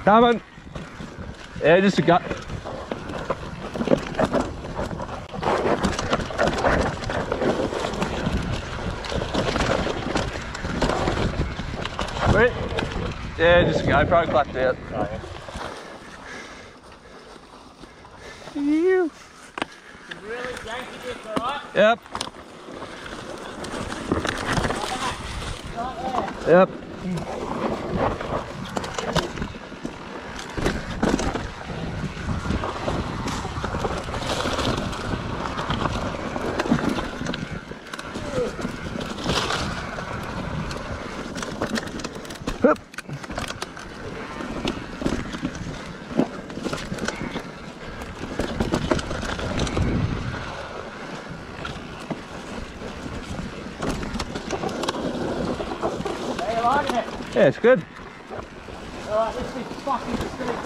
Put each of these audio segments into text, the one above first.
Coming. Yeah, just a gut. Wait. Yeah, just a guy. Probably clapped out. Oh, yeah. You. Really janky this, alright? Yep. Right there. Yep. Hup. How you liking it? Yeah, it's good. Alright, let's be fucking straight.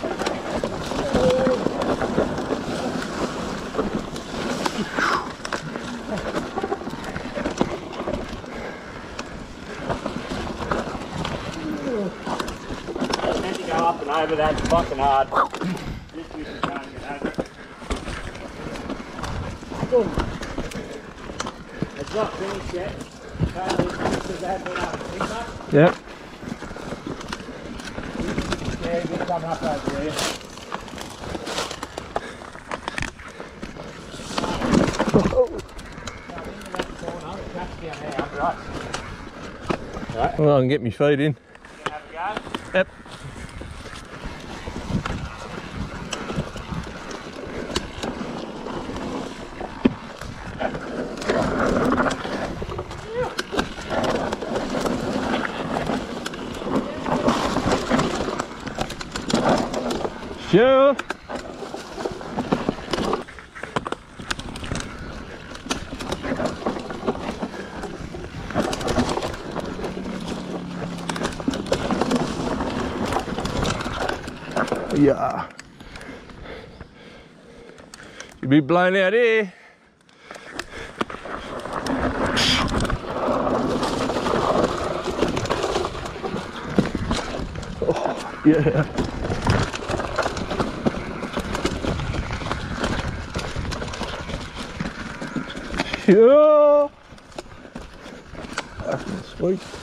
Meant to go up and over that, it's fucking hard. Literally just can't get over it. Boom. It's not finished yet. Because they haven't been up to think much. Yep. Yeah, just coming up over there. Right. Well, I can get my feet in. Have a go. Yep. Sure. Yeah. You be blown out here. Oh, yeah. Yeah. That's sweet.